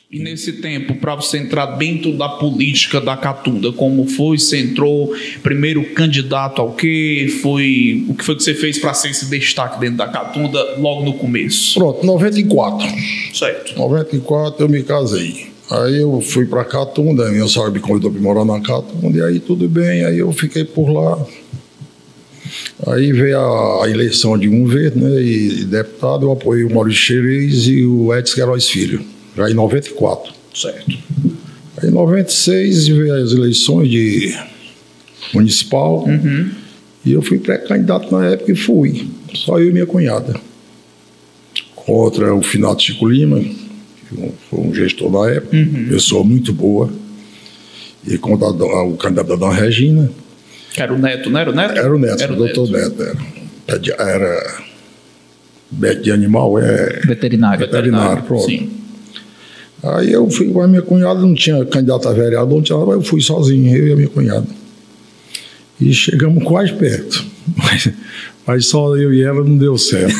E nesse tempo, para você entrar dentro da política da Catunda, como foi? Você entrou primeiro candidato ao quê? O que foi que você fez para ser esse destaque dentro da Catunda logo no começo? Pronto, 94. Certo. 94 eu me casei. Aí eu fui para Catunda, minha sogra me convidou para morar na Catunda, e aí tudo bem, aí eu fiquei por lá. Aí veio a eleição de Verde, né, e deputado, eu apoiei o Maurício Xerez e o Edson Queiroz Filho, já em 94. Certo. Aí em 96 veio as eleições de municipal, e eu fui pré-candidato na época e fui, só eu e minha cunhada. Contra o finado Chico Lima, que foi um gestor da época, pessoa muito boa, e contra o candidato da Dona Regina. Era o Neto, não era o Neto? Era o Neto, o doutor Neto. Era médico de animal, veterinário, pronto. Sim. Aí eu fui com a minha cunhada, não tinha candidato a vereador, não tinha, eu fui sozinho, eu e a minha cunhada. E chegamos quase perto, mas só eu e ela não deu certo.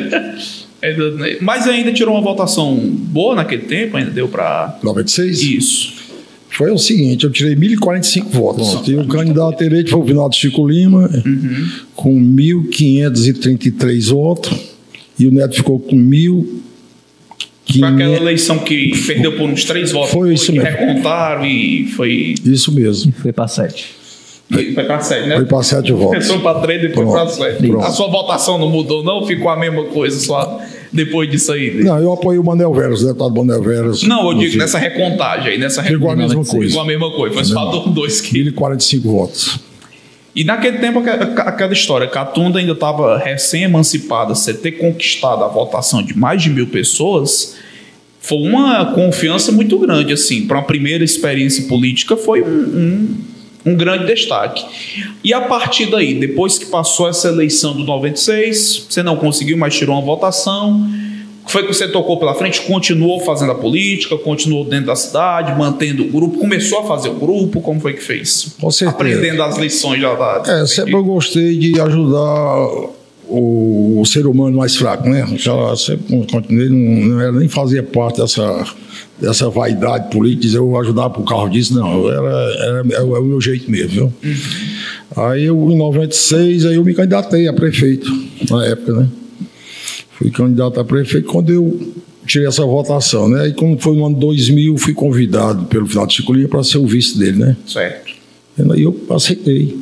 Mas ainda tirou uma votação boa naquele tempo, ainda deu para... 96? Isso. Foi o seguinte, eu tirei 1.045 votos. E o candidato eleito foi o finado Chico Lima, com 1.533 votos, e o Neto ficou com 1.500. Foi aquela eleição que perdeu por uns 3 votos. Foi isso mesmo. Recontaram e foi... Isso mesmo. Foi para 7. Foi para 7, né? Foi para 7 votos. Foi para 3 e depois para 7. Pronto. A sua votação não mudou, não? Ficou a mesma coisa só depois disso aí? Não, eu apoio o Manel Veras, o deputado Manel Veras. Não, eu digo nessa recontagem aí. Ficou a mesma coisa. Ficou a mesma coisa. Foi só 2 quilos. 1.045 votos. E naquele tempo, aquela história, Catunda ainda estava recém-emancipada, você ter conquistado a votação de mais de 1.000 pessoas, foi uma confiança muito grande, assim, para uma primeira experiência política, foi um grande destaque. E a partir daí, depois que passou essa eleição do 96, você não conseguiu, mas tirou uma votação, foi que você tocou pela frente, continuou fazendo a política, continuou dentro da cidade, mantendo o grupo, começou a fazer o grupo, como foi que fez? Com certeza. Aprendendo as lições já da... Sempre eu gostei de ajudar o ser humano mais fraco, né? Já sempre continuei, nem fazia parte dessa vaidade política, dizer eu ajudar para o carro disso, não, era o meu jeito mesmo, viu? Aí eu, em 96, aí eu me candidatei a prefeito, na época, né? Fui candidato a prefeito quando eu tirei essa votação, né? E como foi no ano 2000, fui convidado pelo finado Chico Lima para ser o vice dele, né? Certo. E aí eu aceitei.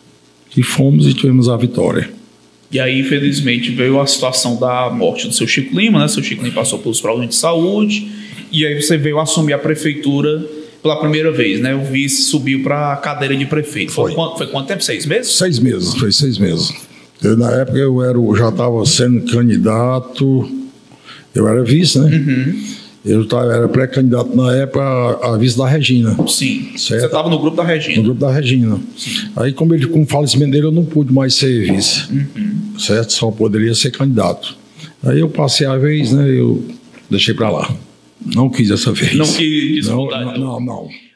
E fomos e tivemos a vitória. E aí, infelizmente, veio a situação da morte do seu Chico Lima, né? Seu Chico Lima passou pelos problemas de saúde, e aí você veio assumir a prefeitura pela primeira vez, né? O vice subiu para a cadeira de prefeito. Foi quanto tempo? 6 meses? 6 meses, foi 6 meses. Na época eu já estava sendo candidato, eu era vice, né? Eu era pré-candidato na época a vice da Regina. Sim. Certo? Você estava no grupo da Regina. No grupo da Regina. Sim. Aí, com o falecimento dele, eu não pude mais ser vice. Certo? Só poderia ser candidato. Aí eu passei a vez, né? Eu deixei para lá. Não quis essa vez. Não quis disputar. Não.